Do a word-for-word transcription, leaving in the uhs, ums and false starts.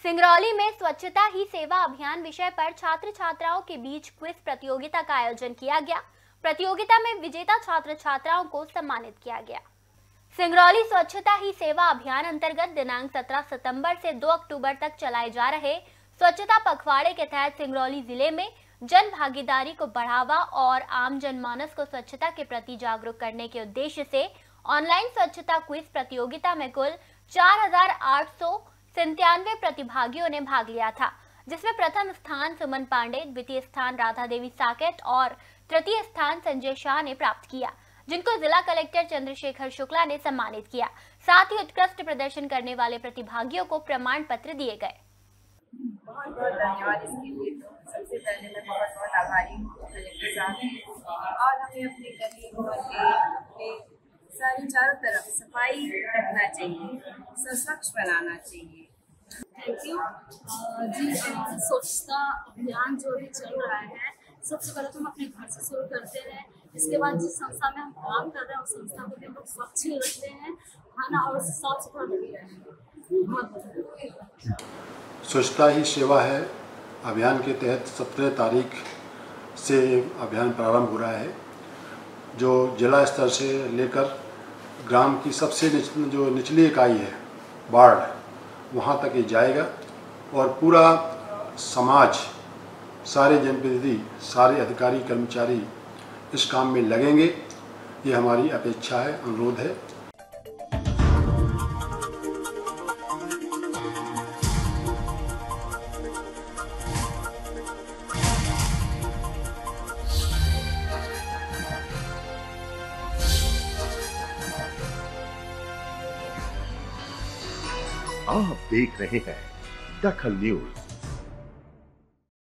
सिंगरौली में स्वच्छता ही सेवा अभियान विषय पर छात्र छात्राओं के बीच क्विज प्रतियोगिता का आयोजन किया गया। प्रतियोगिता में विजेता छात्र छात्राओं को सम्मानित किया गया। सिंगरौली स्वच्छता ही सेवा अभियान अंतर्गत दिनांक सत्रह सितंबर से दो अक्टूबर तक चलाए जा रहे स्वच्छता पखवाड़े के तहत सिंगरौली जिले में जन भागीदारी को बढ़ावा और आम जनमानस को स्वच्छता के प्रति जागरूक करने के उद्देश्य से ऑनलाइन स्वच्छता क्विज प्रतियोगिता में कुल चार हजार आठ सौ सत्तानवे प्रतिभागियों ने भाग लिया था, जिसमें प्रथम स्थान सुमन पांडे, द्वितीय स्थान राधा देवी साकेत और तृतीय स्थान संजय शाह ने प्राप्त किया, जिनको जिला कलेक्टर चंद्रशेखर शुक्ला ने सम्मानित किया। साथ ही उत्कृष्ट प्रदर्शन करने वाले प्रतिभागियों को प्रमाण पत्र दिए गए। बहुत बहुत धन्यवाद इसके लिए। तो सबसे पहले मैं बहुत बहुत आभारी हूँ कलेक्टर साहब। और हमें अपने गली मोहल्ले अपने सारी चारों तरफ सफाई रखना चाहिए, स्वच्छ बनाना चाहिए। Thank you ji. स्वच्छता अभियान जो भी चल रहा है, सबसे पहले तो हम अपने घर से शुरू करते हैं। इसके बाद जिस संस्था में हम काम कर रहे हैं उस संस्था को भी हम लोग स्वच्छ ही रखते हैं, है ना, और साफ सुथरा रखते हैं। स्वच्छता ही सेवा है अभियान के तहत सत्रह तारीख से अभियान प्रारंभ हो रहा है, जो जिला स्तर से लेकर ग्राम की सबसे निच, जो निचली इकाई है वार्ड, वहाँ तक ये जाएगा और पूरा समाज, सारे जनप्रतिनिधि, सारे अधिकारी कर्मचारी इस काम में लगेंगे। ये हमारी अपेक्षा है, अनुरोध है। आप देख रहे हैं दखल न्यूज।